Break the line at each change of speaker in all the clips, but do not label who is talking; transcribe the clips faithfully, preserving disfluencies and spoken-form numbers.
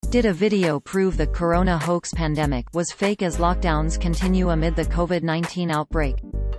Did a video prove the corona hoax pandemic was fake as lockdowns continue amid the COVID nineteen outbreak?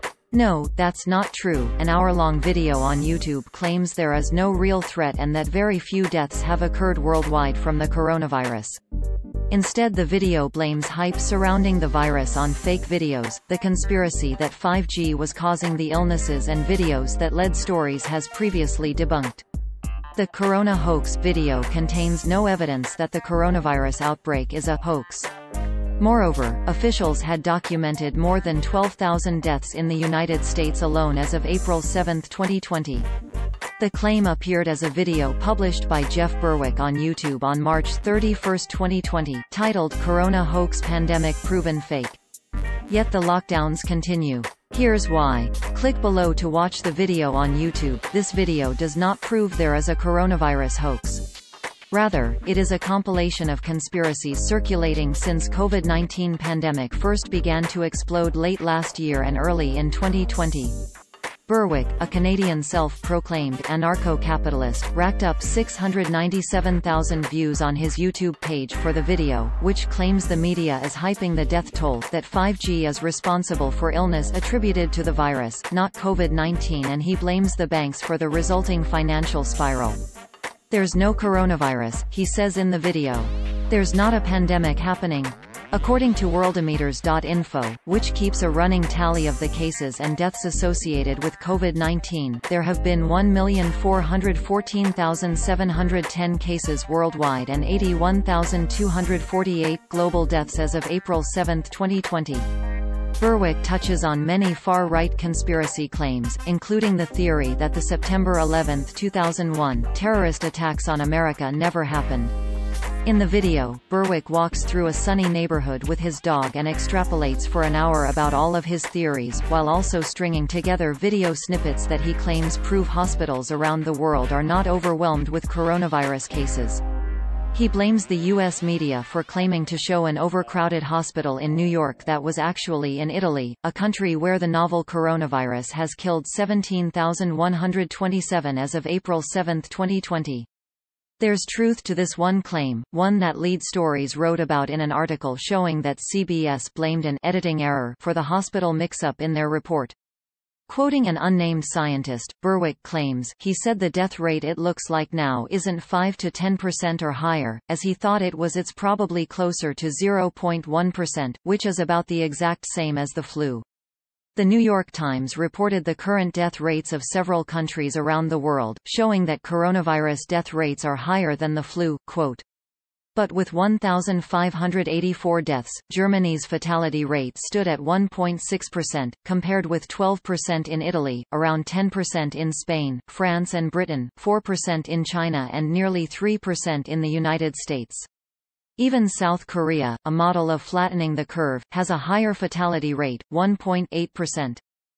No, that's not true. An hour-long video on YouTube claims there is no real threat and that very few deaths have occurred worldwide from the coronavirus. Instead, the video blames hype surrounding the virus on fake videos, the conspiracy that five G was causing the illnesses and videos that led stories has previously debunked. The Corona Hoax video contains no evidence that the coronavirus outbreak is a hoax. Moreover, officials had documented more than twelve thousand deaths in the United States alone as of April seventh twenty twenty. The claim appeared as a video published by Jeff Berwick on YouTube on March thirty-first twenty twenty, titled Corona Hoax Pandemic Proven Fake. Yet the lockdowns continue. Here's why. Click below to watch the video on YouTube. This video does not prove there is a coronavirus hoax. Rather, it is a compilation of conspiracies circulating since COVID nineteen pandemic first began to explode late last year and early in twenty twenty. Berwick, a Canadian self-proclaimed anarcho-capitalist, racked up six hundred ninety-seven thousand views on his YouTube page for the video, which claims the media is hyping the death toll, that five G is responsible for illness attributed to the virus, not COVID nineteen, and he blames the banks for the resulting financial spiral. There's no coronavirus, he says in the video. There's not a pandemic happening. According to worldometers dot info, which keeps a running tally of the cases and deaths associated with COVID nineteen, there have been one million four hundred fourteen thousand seven hundred ten cases worldwide and eighty-one thousand two hundred forty-eight global deaths as of April seventh twenty twenty. Berwick touches on many far-right conspiracy claims, including the theory that the September eleventh two thousand one terrorist attacks on America never happened. In the video, Berwick walks through a sunny neighborhood with his dog and extrapolates for an hour about all of his theories, while also stringing together video snippets that he claims prove hospitals around the world are not overwhelmed with coronavirus cases. He blames the U S media for claiming to show an overcrowded hospital in New York that was actually in Italy, a country where the novel coronavirus has killed seventeen thousand one hundred twenty-seven as of April seventh twenty twenty. There's truth to this one claim, one that Lead Stories wrote about in an article showing that C B S blamed an editing error for the hospital mix-up in their report. Quoting an unnamed scientist, Berwick claims, he said the death rate it looks like now isn't five to ten percent or higher, as he thought it was. It's probably closer to zero point one percent, which is about the exact same as the flu. The New York Times reported the current death rates of several countries around the world, showing that coronavirus death rates are higher than the flu. Quote, but with one thousand five hundred eighty-four deaths, Germany's fatality rate stood at one point six percent, compared with twelve percent in Italy, around ten percent in Spain, France and Britain, four percent in China and nearly three percent in the United States. Even South Korea, a model of flattening the curve, has a higher fatality rate, one point eight percent.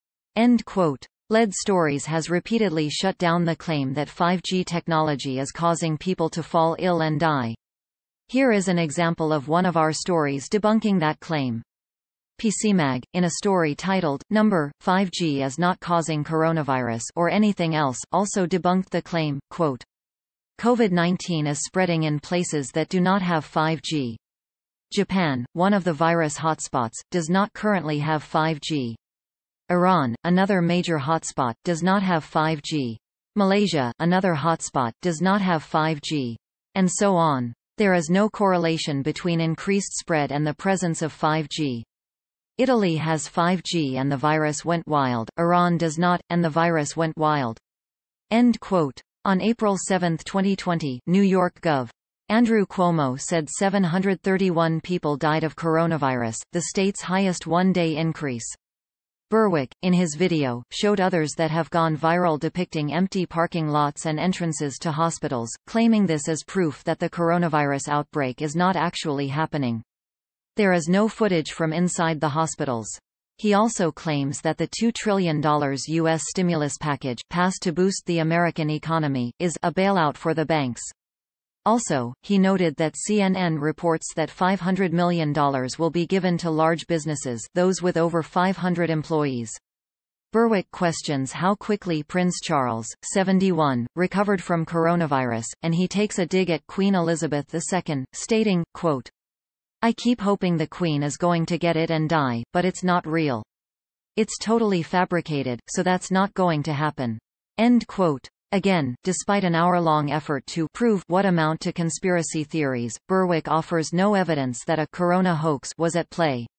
End quote. Lead Stories has repeatedly shut down the claim that five G technology is causing people to fall ill and die. Here is an example of one of our stories debunking that claim. P C Mag, in a story titled, Number, five G is not causing coronavirus or anything else, also debunked the claim, quote, COVID nineteen is spreading in places that do not have five G. Japan, one of the virus hotspots, does not currently have five G. Iran, another major hotspot, does not have five G. Malaysia, another hotspot, does not have five G. And so on. There is no correlation between increased spread and the presence of five G. Italy has five G and the virus went wild, Iran does not, and the virus went wild. End quote. On April seventh twenty twenty, New York Gov. Andrew Cuomo said seven hundred thirty-one people died of coronavirus, the state's highest one-day increase. Berwick, in his video, showed others that have gone viral depicting empty parking lots and entrances to hospitals, claiming this as proof that the coronavirus outbreak is not actually happening. There is no footage from inside the hospitals. He also claims that the two trillion dollar U S stimulus package, passed to boost the American economy, is a bailout for the banks. Also, he noted that C N N reports that five hundred million dollars will be given to large businesses, those with over five hundred employees. Berwick questions how quickly Prince Charles, seventy-one, recovered from coronavirus, and he takes a dig at Queen Elizabeth the Second, stating, quote, "I keep hoping the Queen is going to get it and die, but it's not real. It's totally fabricated, so that's not going to happen." End quote. Again, despite an hour-long effort to prove what amount to conspiracy theories, Berwick offers no evidence that a corona hoax was at play.